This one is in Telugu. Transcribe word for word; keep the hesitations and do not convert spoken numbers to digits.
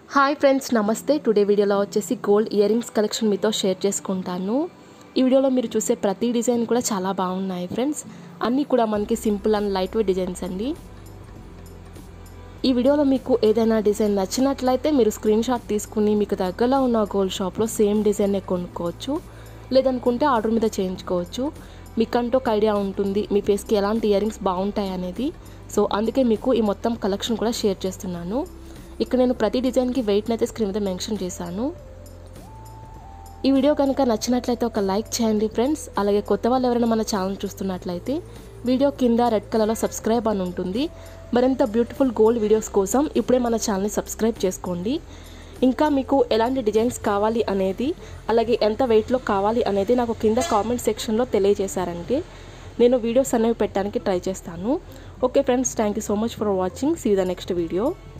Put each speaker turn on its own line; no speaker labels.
హాయ్ ఫ్రెండ్స్, నమస్తే. టుడే వీడియోలో వచ్చేసి గోల్డ్ ఇయర్ రింగ్స్ కలెక్షన్ మీతో షేర్ చేసుకుంటాను. ఈ వీడియోలో మీరు చూసే ప్రతి డిజైన్ కూడా చాలా బాగున్నాయి ఫ్రెండ్స్. అన్నీ కూడా మనకి simple and light weight designs అండి. ఈ వీడియోలో మీకు ఏదైనా డిజైన్ నచ్చినట్లయితే మీరు స్క్రీన్ షాట్ తీసుకుని మీకు దగ్గరలో ఉన్న గోల్డ్ షాప్లో సేమ్ డిజైన్నే కొనుక్కోవచ్చు. లేదనుకుంటే ఆర్డర్ మీద చేయించుకోవచ్చు. మీకంటూ ఒక ఐడియా ఉంటుంది మీ ఫేస్కి ఎలాంటి ఇయర్ రింగ్స్ బాగుంటాయి అనేది. సో అందుకే మీకు ఈ మొత్తం కలెక్షన్ కూడా షేర్ చేస్తున్నాను. ఇక్కడ నేను ప్రతి డిజైన్కి వెయిట్ని అయితే స్క్రీన్ మీద మెన్షన్ చేశాను. ఈ వీడియో కనుక నచ్చినట్లయితే ఒక లైక్ చేయండి ఫ్రెండ్స్. అలాగే కొత్త వాళ్ళు ఎవరైనా మన ఛానల్ చూస్తున్నట్లయితే వీడియో కింద రెడ్ కలర్లో సబ్స్క్రైబ్ అని ఉంటుంది. మరింత బ్యూటిఫుల్ గోల్డ్ వీడియోస్ కోసం ఇప్పుడే మన ఛానల్ని సబ్స్క్రైబ్ చేసుకోండి. ఇంకా మీకు ఎలాంటి డిజైన్స్ కావాలి అనేది, అలాగే ఎంత వెయిట్లో కావాలి అనేది నాకు కింద కామెంట్ సెక్షన్లో తెలియజేశారంటే నేను వీడియోస్ అనేవి పెట్టడానికి ట్రై చేస్తాను. Okay friends, thank you so much for watching. See you the next video.